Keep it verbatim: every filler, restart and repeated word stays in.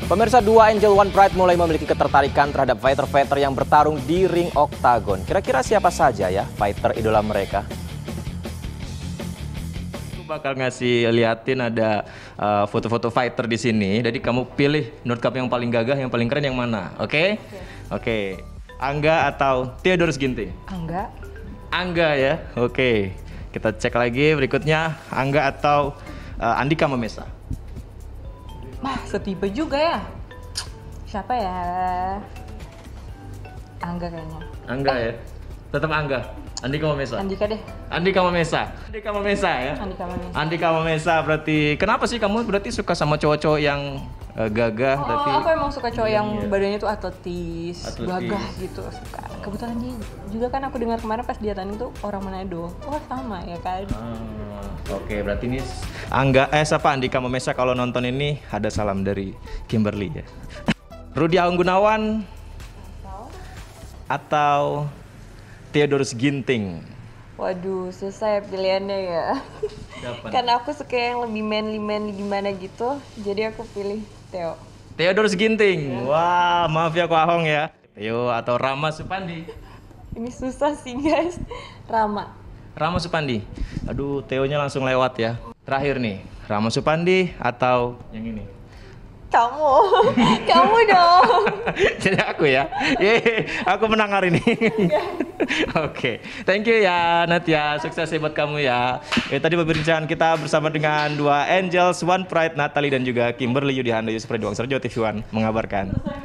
Pemirsa, dua Angel One Pride mulai memiliki ketertarikan terhadap fighter-fighter yang bertarung di ring oktagon. Kira-kira siapa saja ya fighter idola mereka? Aku bakal ngasih liatin ada uh, foto-foto fighter di sini. Jadi kamu pilih menurut kamu yang paling gagah, yang paling keren yang mana? Oke? Okay? Oke. Okay. Angga atau Theodorus Ginting? Angga. Angga ya. Oke. Okay. Kita cek lagi berikutnya, Angga atau uh, Andika Mamesa? Wah, setipe juga ya. Siapa ya? Angga kayaknya. Angga ya. Tetap Angga. Andika Mamesa. Andika deh. Andika Mamesa. Andika Mamesa ya. Andika Mamesa. Andika Mamesa berarti kenapa sih kamu berarti suka sama cowok-cowok yang uh, gagah? Oh, berarti... aku emang suka cowok yang Iya. badannya tuh atletis, Atletis. gagah gitu. Suka. Kebetulan dia juga kan aku dengar kemarin pas dia tanding tuh orang Manado. Oh, sama ya kan? Ah, Oke, berarti ini Angga eh siapa Andika Mamesa kalau nonton ini ada salam dari Kimberly ya. Rudi Agung Gunawan atau Theodorus Ginting? Waduh, susah ya pilihannya ya. Siapa? Karena aku suka yang lebih manly-manly gimana gitu, jadi aku pilih Theo. Theodorus Ginting. Wah, maaf ya Ko Ahong ya. Theo atau Rama Supandi? Ini susah sih guys. Rama. Rama Supandi. Aduh, Theo-nya langsung lewat ya. Terakhir nih, Rama Supandi atau yang ini? Kamu, kamu dong. Jadi aku ya, Yeay, aku menang hari ini. Oke, thank you ya Natia, sukses ya buat kamu ya. Eh, tadi perbincangan kita bersama dengan dua Angels One Pride, Natalie dan juga Kimberly Yudhanda Yusuf Redwang Serjo T V One mengabarkan.